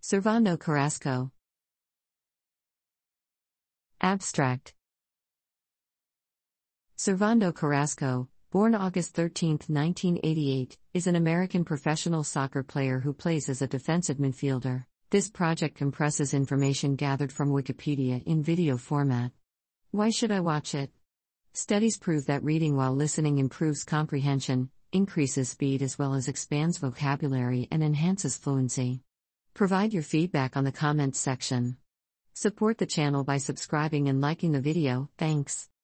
Servando Carrasco. Abstract. Servando Carrasco, born August 13, 1988, is an American professional soccer player who plays as a defensive midfielder. This project compresses information gathered from Wikipedia in video format. Why should I watch it? Studies prove that reading while listening improves comprehension, increases speed as well as expands vocabulary and enhances fluency. Provide your feedback on the comments section. Support the channel by subscribing and liking the video, thanks.